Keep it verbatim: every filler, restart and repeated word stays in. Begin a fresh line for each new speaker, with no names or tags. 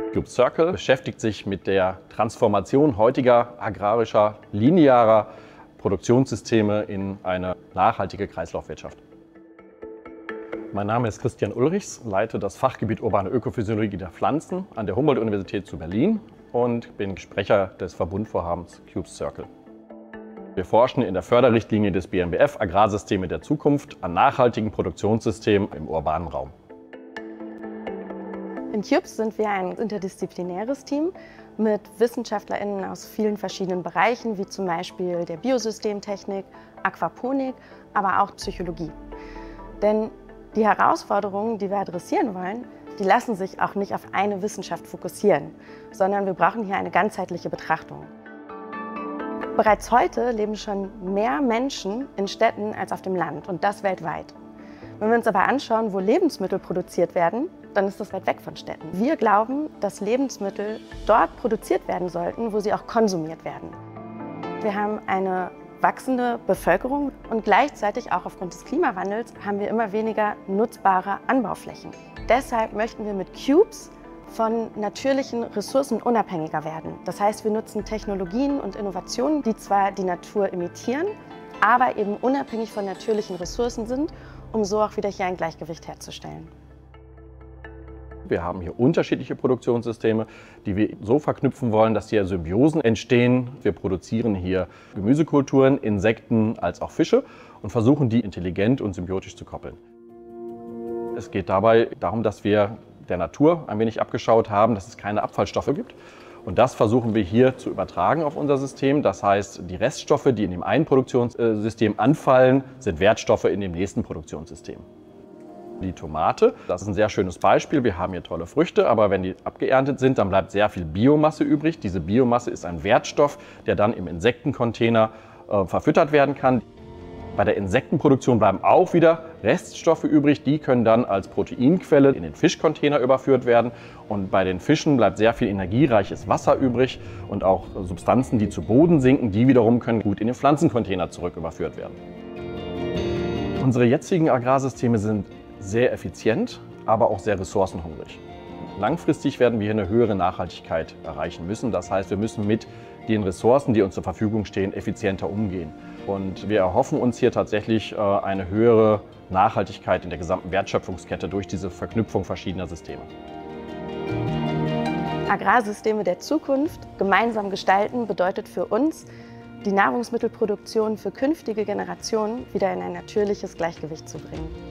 Cube Circle beschäftigt sich mit der Transformation heutiger agrarischer, linearer Produktionssysteme in eine nachhaltige Kreislaufwirtschaft. Mein Name ist Christian Ulrichs, leite das Fachgebiet Urbane Ökophysiologie der Pflanzen an der Humboldt-Universität zu Berlin und bin Sprecher des Verbundvorhabens Cube Circle. Wir forschen in der Förderrichtlinie des B M B F Agrarsysteme der Zukunft an nachhaltigen Produktionssystemen im urbanen Raum.
In Cubes sind wir ein interdisziplinäres Team mit WissenschaftlerInnen aus vielen verschiedenen Bereichen, wie zum Beispiel der Biosystemtechnik, Aquaponik, aber auch Psychologie. Denn die Herausforderungen, die wir adressieren wollen, die lassen sich auch nicht auf eine Wissenschaft fokussieren, sondern wir brauchen hier eine ganzheitliche Betrachtung. Bereits heute leben schon mehr Menschen in Städten als auf dem Land und das weltweit. Wenn wir uns aber anschauen, wo Lebensmittel produziert werden, dann ist das weit weg von Städten. Wir glauben, dass Lebensmittel dort produziert werden sollten, wo sie auch konsumiert werden. Wir haben eine wachsende Bevölkerung und gleichzeitig auch aufgrund des Klimawandels haben wir immer weniger nutzbare Anbauflächen. Deshalb möchten wir mit Cubes von natürlichen Ressourcen unabhängiger werden. Das heißt, wir nutzen Technologien und Innovationen, die zwar die Natur imitieren, aber eben unabhängig von natürlichen Ressourcen sind, um so auch wieder hier ein Gleichgewicht herzustellen.
Wir haben hier unterschiedliche Produktionssysteme, die wir so verknüpfen wollen, dass hier Symbiosen entstehen. Wir produzieren hier Gemüsekulturen, Insekten als auch Fische und versuchen, die intelligent und symbiotisch zu koppeln. Es geht dabei darum, dass wir der Natur ein wenig abgeschaut haben, dass es keine Abfallstoffe gibt. Und das versuchen wir hier zu übertragen auf unser System. Das heißt, die Reststoffe, die in dem einen Produktionssystem anfallen, sind Wertstoffe in dem nächsten Produktionssystem. Die Tomate, das ist ein sehr schönes Beispiel. Wir haben hier tolle Früchte, aber wenn die abgeerntet sind, dann bleibt sehr viel Biomasse übrig. Diese Biomasse ist ein Wertstoff, der dann im Insektencontainer äh, verfüttert werden kann. Bei der Insektenproduktion bleiben auch wieder Reststoffe übrig. Die können dann als Proteinquelle in den Fischcontainer überführt werden. Und bei den Fischen bleibt sehr viel energiereiches Wasser übrig und auch Substanzen, die zu Boden sinken, die wiederum können gut in den Pflanzencontainer zurück überführt werden. Unsere jetzigen Agrarsysteme sind sehr effizient, aber auch sehr ressourcenhungrig. Langfristig werden wir hier eine höhere Nachhaltigkeit erreichen müssen. Das heißt, wir müssen mit den Ressourcen, die uns zur Verfügung stehen, effizienter umgehen. Und wir erhoffen uns hier tatsächlich eine höhere Nachhaltigkeit in der gesamten Wertschöpfungskette durch diese Verknüpfung verschiedener Systeme.
Agrarsysteme der Zukunft gemeinsam gestalten bedeutet für uns, die Nahrungsmittelproduktion für künftige Generationen wieder in ein natürliches Gleichgewicht zu bringen.